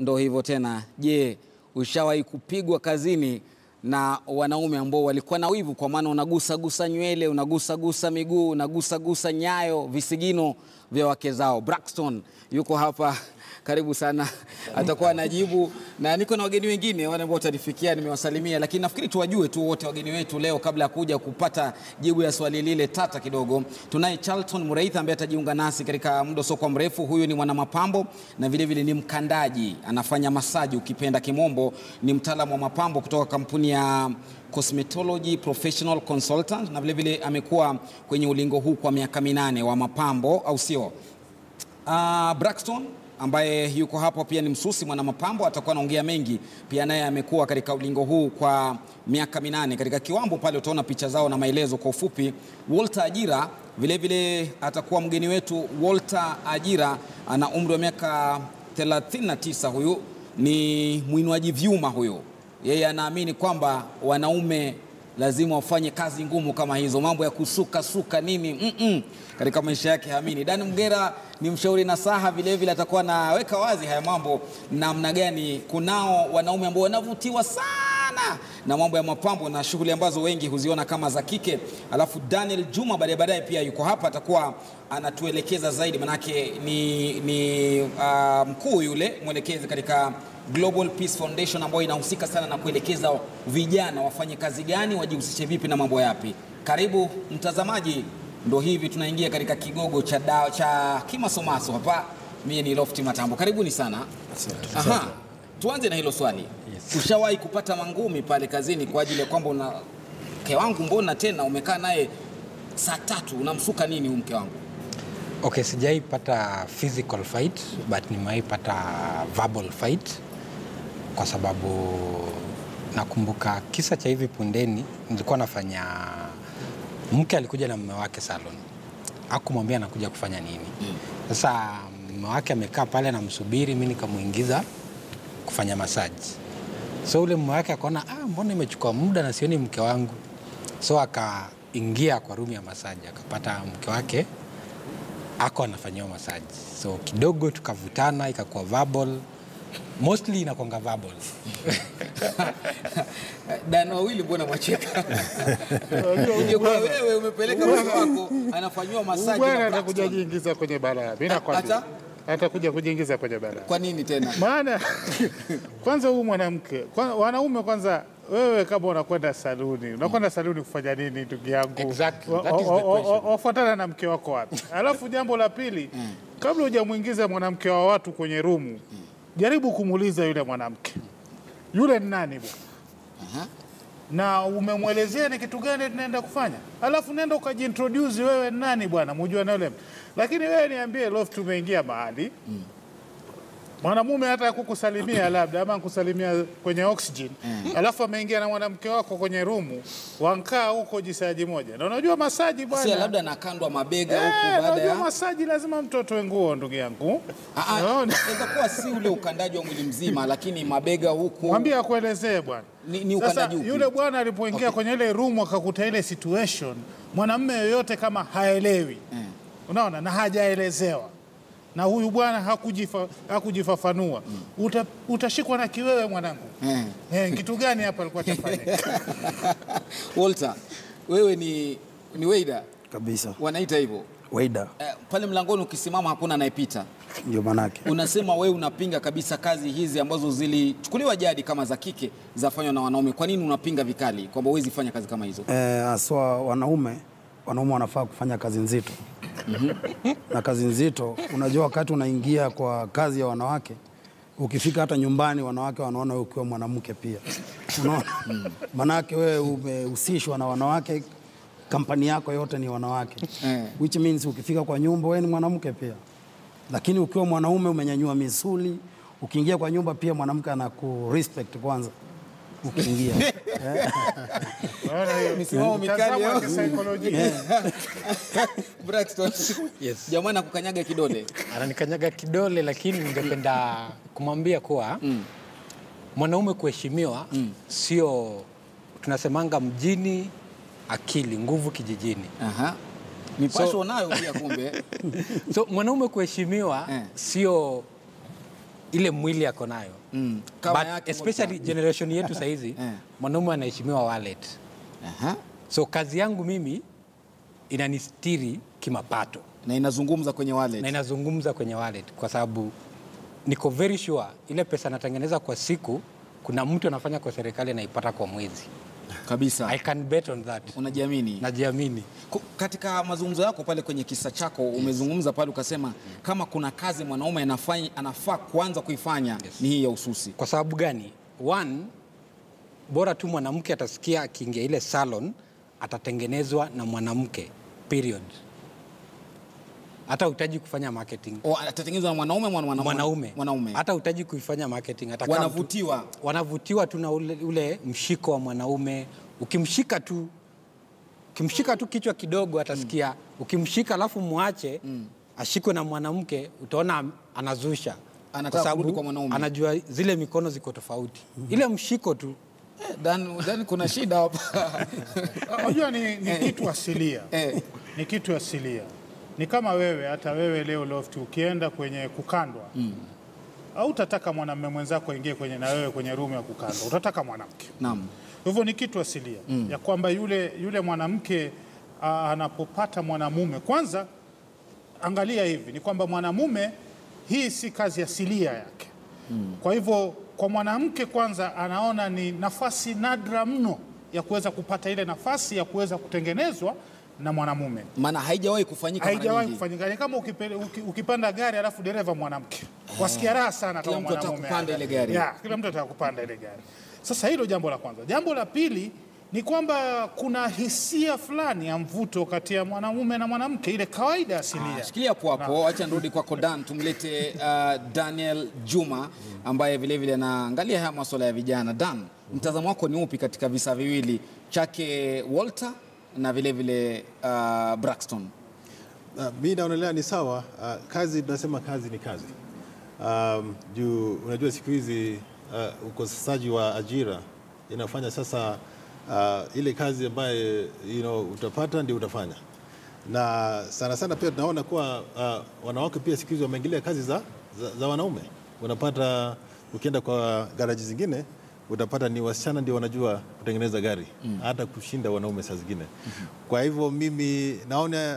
ndo hivyo tena. Je, ushawahi kupigwa kazini na wanaume ambao walikuwa na wivu, kwa maana unagusa nywele, unagusa miguu, unagusa nyayo, visigino vya wake zao? Braxton yuko hapa, karibu sana, atakuwa anajibu, na niko na wageni wengine wale ambao tarifikia, nimewasalimia, lakini nafikiri tuwajue tu wote wageni wetu leo kabla ya kuja kupata jibu ya swali lile tata kidogo. Tunaye Charlton Mureitha ambaye atajiunga nasi katika muda sio mrefu. Huyu ni mwana mapambo na vile vile ni mkandaji, anafanya masaji ukipenda kimombo, ni mtaalamu wa mapambo kutoka kampuni ya Cosmetology Professional Consultant, na vile vile amekuwa kwenye ulingo huu kwa miaka 8 wa mapambo, au sio? Braxton ambaye yuko hapo pia ni msusi, mwana mapambo, atakuwa anaongea mengi pia, naye amekuwa katika ulingo huu kwa miaka 8 katika kiwambo pale, utaona picha zao na maelezo kwa ufupi. Walter Ajira vile vile atakuwa mgeni wetu. Walter Ajira ana umri wa miaka 39. Huyu ni muinuaji vyuma huyo. Yeye anaamini kwamba wanaume lazima wafanye kazi ngumu kama hizo, mambo ya kusuka nini katika maisha yake haamini. Dan Mgera ni mshauri nasaha, vile vile atakuwa anaweka wazi haya mambo namna gani kunao wanaume ambao wanavutiwa sana na mambo ya mapambo na shughuli ambazo wengi huziona kama za kike. Alafu Daniel Juma baadaye pia yuko hapa, atakuwa anatuelekeza zaidi, manake ni mkuu yule mwelekezi katika Global Peace Foundation ambayo inahusika sana na kuelekeza vijana wafanye kazi gani, wajihusishe vipi na mambo yapi. Karibu mtazamaji, ndo hivi tunaingia katika kigogo cha Kimasomaso hapa. Mimi ni Lofty Matambo, karibuni sana. Aha, tuanze na hilo swali. Yes. Ushawahi kupata mangumi pale kazini kwa ajili ya kwamba una mke wangu, mbona tena umekaa naye saa 3 unamsuka nini huyu mke wangu? Okay, sijaipata physical fight, but nimeipata verbal fight, kwa sababu nakumbuka kisa cha hivi pundeni. Nilikuwa nafanya, mke alikuja na mume wake salon, hakumwambia anakuja kufanya nini. Sasa mume wake amekaa pale na msubiri, mimi nikamuingiza kufanya massage. So ule mume wake akaona, mbona imechukua muda na sioni mke wangu. So akaingia kwa room ya massage, akapata mke wake ako anafanywa massage. So kidogo tukavutana, ikakuwa verbal. Mostly inakuanga verbal. Dan wawili mbona mwacheka? Ungekuwa wewe umepeleka mke wako anafanywa massage, bwana atakuja kujiingiza kwenye balaa. Mimi nakwambia atakuja kujiingiza kwenye balaa. Kwa nini tena? Maana kwanza huyu mwanamke, wanaume kwanza, wewe kama unakwenda saluni kufanya nini ndugu yangu? Exactly. That is the question. Wafuatana na mke wako wapi? Alafu jambo la pili, kabla hujamuingiza mwanamke wa watu kwenye rumu, jaribu kumuuliza yule mwanamke, yule ni nani bwana? Na umemwelezea ni kitu gani tunaenda kufanya? Alafu nenda ukajiintroduce, wewe ni nani bwana, mjue na yule. Lakini wewe niambie, Lofty, tumeingia mahali mwanamume hata kukusalimia labda ama kukusalimia kwenye oxygen, alafu ameingia na mwanamke wako kwenye rumu, wankaa huko jisaji moja. Na unajua masaji bwana, si labda nakandwa mabega huko baada ya masaji, lazima mtoto wenguo ndugu yangu. Inaweza kuwa si ule ukandaji wa mwili mzima, lakini mabega huko. Mwambie akuelezee bwana. Ni ukandaji huko. Yule bwana alipoingia kwenye ile rumu akakuta ile situation, mwanamume yoyote kama haelewi, unaona, na hajaelezewa, na huyu bwana hakujifafanua, utashikwa na kiwewe mwanangu. Kitu gani hapa alikuwa tafanya? Walter, wewe ni waiter kabisa. Wanaita hivyo Waiter. Pale mlangoni ukisimama hakuna anayepita. Ndio manake. Unasema wewe unapinga kabisa kazi hizi ambazo zilichukuliwa jadi kama za kike zafanywa na wanaume. Kwa nini unapinga vikali kwamba huwezi fanya kazi kama hizo? Aswa wanaume wanafaa kufanya kazi nzito. Na kazi nzito, unajua wakati unaingia kwa kazi ya wanawake, ukifika hata nyumbani wanawake wanaona wewe ukiwa mwanamke pia. Unaona? Manake wewe umehusishwa na wanawake, kampani yako yote ni wanawake. Which means ukifika kwa nyumba wewe ni mwanamke pia. Lakini ukiwa mwanaume umenyanyua misuli, ukiingia kwa nyumba pia mwanamke anakurespect kwanza ukiingia. Misimamo mikali ya kisaikolojia. Braxton, yes. Jamani akukanyaga kidole. Ananikanyaga kidole, lakini ningependa kumwambia kuwa mwanaume kuheshimiwa sio tunasemanga mjini, akili nguvu kijijini. Mipasho nayo pia kumbe. So mwanaume kuheshimiwa sio ile mwili yako nayo. Kama But especially generation yetu sasa hizi mwanaume anaheshimiwa wallet. So kazi yangu mimi inanistiri kimapato. Na inazungumza kwenye wallet. Kwa sababu niko very sure ile pesa natengeneza kwa siku kuna mtu anafanya kwa serikali na ipata kwa mwezi. Kabisa. I can bet on that. Unajiamini? Najiamini. Katika mazungumzo yako pale kwenye kisa chako umezungumza pale ukasema kama kuna kazi mwanaume anafaa kuanza kuifanya ni hii ya ususi. Kwa sababu gani? One, bora tu mwanamke atasikia akiingia ile salon atatengenezwa na mwanamke. Period. Hata hutaji kufanya marketing. Atatengenezwa na mwanaume. Hata hutaji kuifanya marketing. Wanavutiwa tu na ule mshiko wa mwanaume. Ukimshika tu kichwa kidogo atasikia. Ukimshika alafu muache ashikwe na mwanamke utaona anazusha. Anataka kurudi kwa mwanaume. Anajua zile mikono ziko tofauti. Ile mshiko tu. Dan kuna shida hapa. Unajua ni kitu asilia. Ni kitu asilia. Ni kama wewe, hata wewe leo Lofty ukienda kwenye kukandwa. Au utataka mwanamume mwenzako aingie na wewe kwenye room ya kukandwa. Utataka mwanamke. Naam. Hivyo ni kitu asilia. Ya kwamba yule mwanamke anapopata mwanamume, kwanza angalia hivi, ni kwamba mwanamume hii si kazi asilia yake. Kwa hivyo kwa mwanamke kwanza anaona ni nafasi nadra mno ya kuweza kupata ile nafasi ya kuweza kutengenezwa na mwanamume. Maana haijawahi kufanyika. Ni kama ukipanda gari alafu dereva mwanamke. Wasikia raha sana kama mwanamume. Kila mtu atakupanda ile gari. Kila mtu atakupanda ile gari. Sasa hilo jambo la kwanza. Jambo la pili ni kwamba kuna hisia fulani ya mvuto kati ya mwanamume na mwanamke, ile kawaida asilia. Shikilia hapo, acha nirudi kwako Dan, tumlete Daniel Juma ambaye vile vile anaangalia haya masuala ya vijana. Dan, mtazamo wako ni upi katika visa viwili chake Walter na vile vile Braxton? Mimi naonelea ni sawa. Kazi tunasema kazi ni kazi. Unajua siku hizi ukosaji wa ajira inafanya sasa ile kazi ambayo utapata ndio utafanya. Na sana sana pia tunaona kuwa wanawake pia siku hizi wameingilia kazi za wanaume. Unapata ukienda kwa garaji zingine utapata ni wasichana ndio wanajua kutengeneza gari hata kushinda wanaume saa zingine. Kwa hivyo mimi naona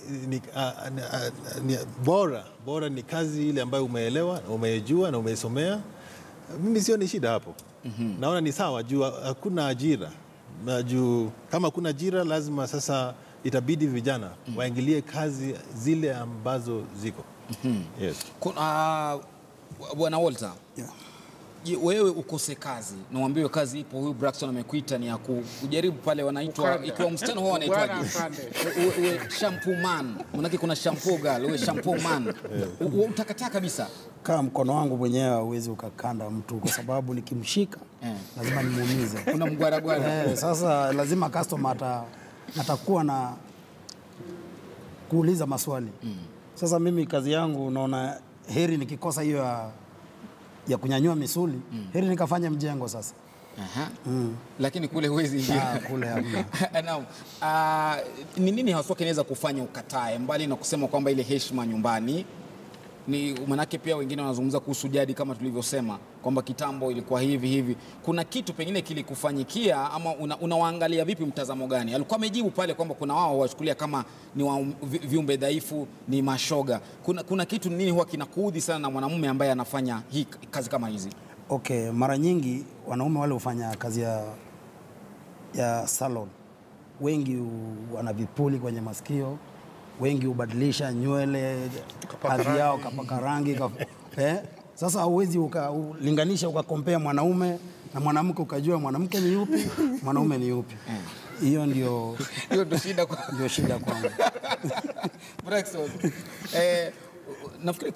ni bora ni kazi ile ambayo umeelewa, umejua na umeisomea. Mimi sio ni shida hapo. Naona ni sawa juu hakuna ajira. Kama kuna ajira lazima sasa itabidi vijana waingilie kazi zile ambazo ziko. Yes. Bwana Walter. Wewe ukose kazi na uambiwe kazi ipo, huyu Braxton amekuita ni ya kujaribu pale wanaitwa ikiwa msichana wao anaitwaje? Wewe shampoo man. Maana kuna shampoo girl, wewe shampoo man. Utakataa kabisa. Kama mkono wangu mwenyewe huwezi ukakanda mtu kwa sababu nikimshika lazima nimuumize. Kuna mgwaragwara. Sasa lazima customer atakuwa na kuuliza maswali. Sasa mimi kazi yangu naona heri nikikosa hiyo ya kunyanyua misuli, heri nikafanya mjengo sasa. Lakini kule huwezi ingia. Kule hamna. Naam. Ni nini haswa kinaweza kufanya ukatae mbali na kusema kwamba ile heshima nyumbani? Ni manake pia wengine wanazungumza kuhusu jadi kama tulivyosema kwamba kitambo ilikuwa hivi. Kuna kitu pengine kilikufanyikia ama unawaangalia vipi, mtazamo gani? Alikuwa amejibu pale kwamba kuna wao wachukulia kama ni viumbe dhaifu, ni mashoga. Kuna kitu nini huwa kinakuudhi sana na mwanamume ambaye anafanya hii kazi kama hizi? Okay, mara nyingi wanaume wale hufanya kazi ya salon. Wengi wana vipuli kwenye masikio. Wengi hubadilisha nywele, hadhi yao kapaka rangi. Sasa hauwezi ukalinganisha ukakompea mwanaume na mwanamke ukajua mwanamke ni yupi, mwanaume ni yupi. Hiyo ndio shida kwangu. Braxton, nafikiri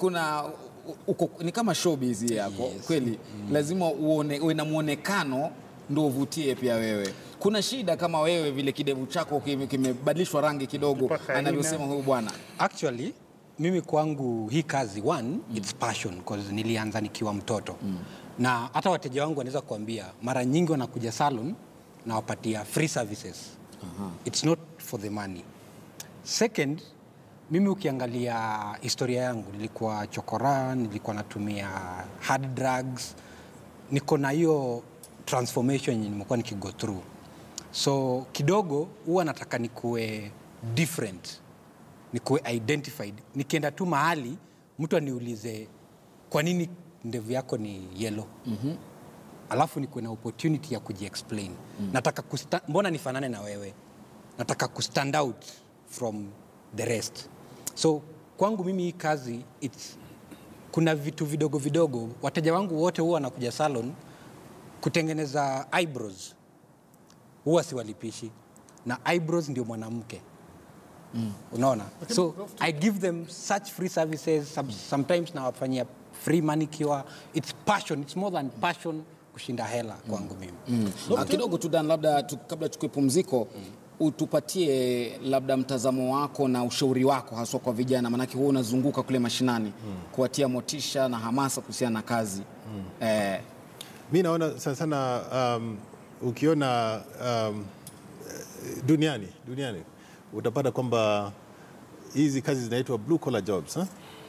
ni kama showbiz yako. Kweli lazima uwe na muonekano ndio uvutie pia wewe. Kuna shida kama wewe vile kidevu chako kimebadilishwa rangi kidogo anavyosema huyu bwana? Actually mimi kwangu hii kazi it's passion because nilianza nikiwa mtoto. Na hata wateja wangu wanaweza kuambia mara nyingi wanakuja salon na wapatia free services. It's not for the money. Second, Mimi ukiangalia historia yangu, nilikuwa chokora, nilikuwa natumia hard drugs, niko na hiyo transformation nimekuwa nikigo through. So kidogo huwa nataka nikuwe different, nikuwe identified. Nikienda tu mahali mtu aniulize kwa nini ndevu yako ni yellow. Alafu nikuwe na opportunity ya kujiexplain. Nataka mbona nifanane na wewe? Nataka kustand out from the rest. So kwangu mimi hii kazi kuna vitu vidogo vidogo. Wateja wangu wote huwa wanakuja salon kutengeneza eyebrows. Huwa siwalipishi. Na eyebrows ndio mwanamke. Unaona? So I give them such free services. Sometimes na wafanyia free manicure. It's passion. It's more than passion kushinda hela kwangu mimi. Kidogo tu Dan, labda kabla tukue pumziko, utupatie labda mtazamo wako na ushauri wako haswa kwa vijana, manake wewe unazunguka kule mashinani kuwatia motisha na hamasa kuhusiana na kazi. Mimi naona sana ukiona duniani utapata kwamba hizi kazi zinaitwa blue collar jobs,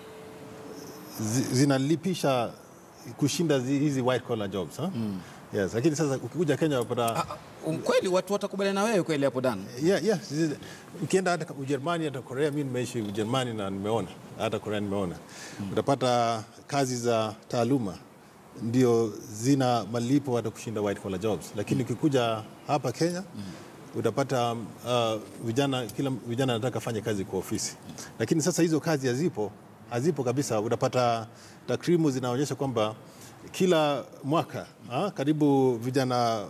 zinalipisha kushinda hizi white collar jobs. Yes, lakini sasa ukikuja Kenya unapata kweli watu watakubaliana na wewe kweli hapo Dan? Yeah. Ukienda hata Ujerumani, hata Korea, mimi nimeishi Ujerumani na nimeona, hata Korea nimeona. Utapata kazi za taaluma ndio zina malipo hata kushinda white collar jobs. Lakini ukikuja hapa Kenya utapata vijana wanataka fanye kazi kwa ofisi. Lakini sasa hizo kazi hazipo kabisa. Utapata takwimu zinaonyesha kwamba kila mwaka karibu vijana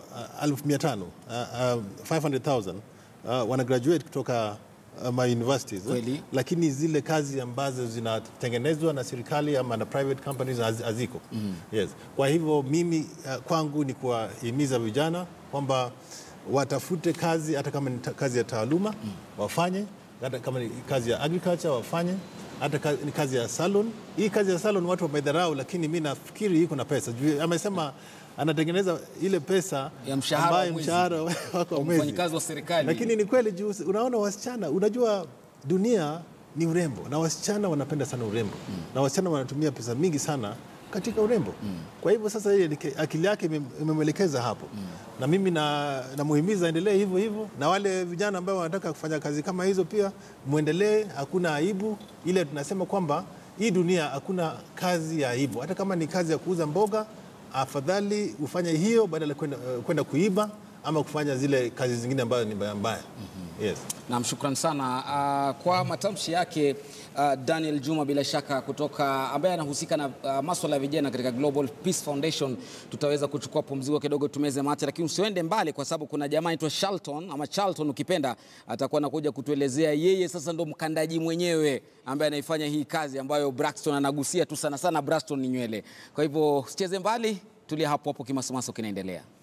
500,000 wana graduate kutoka my universities, lakini zile kazi ambazo zinatengenezwa na serikali ama na private companies haziko. Yes. Kwa hivyo mimi kwangu ni kuwahimiza vijana kwamba watafute kazi, hata kama ni kazi ya taaluma wafanye, hata kama ni kazi ya agriculture wafanye, hata ni kazi ya salon. Hii kazi ya salon watu wamedharau, lakini mimi nafikiri iko na pesa. Amesema anatengeneza ile pesa ya mshahara wako mwezi, mfanyikazi wa serikali. Lakini ni kweli juu unaona wasichana, unajua dunia ni urembo na wasichana wanapenda sana urembo. Na wasichana wanatumia pesa mingi sana katika urembo. Kwa hivyo sasa yeye akili yake imemwelekeza hapo. Na mimi namuhimiza endelee hivyo, na wale vijana ambao wanataka kufanya kazi kama hizo pia muendelee, hakuna aibu. Ile tunasema kwamba hii dunia hakuna kazi ya aibu. Hata kama ni kazi ya kuuza mboga, afadhali ufanye hiyo badala kwenda kuiba ama kufanya zile kazi zingine ambazo ni mbaya. Yes. Na mshukran sana kwa matamshi yake Daniel Juma, bila shaka kutoka ambaye anahusika na masuala ya vijana katika Global Peace Foundation. Tutaweza kuchukua pumziko kidogo tumeze mate, lakini usiende mbali kwa sababu kuna jamaa anaitwa Charlton ukipenda, atakuwa anakuja kutuelezea yeye sasa ndo mkandaji mwenyewe ambaye anaifanya hii kazi ambayo Braxton anagusia tu sana. Braxton ni nywele. Kwa hivyo usicheze mbali, tulia hapo Kimasomaso kinaendelea.